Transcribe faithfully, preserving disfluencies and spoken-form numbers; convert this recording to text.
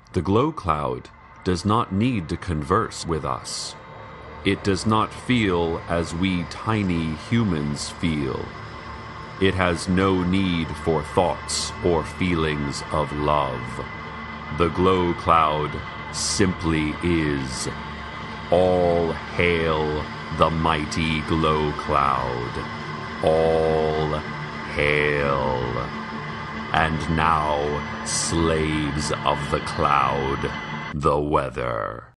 The glow cloud does not need to converse with us. It does not feel as we tiny humans feel. It has no need for thoughts or feelings of love. The glow cloud simply is. All hail the mighty glow cloud. All hail. And now, slaves of the cloud, the weather.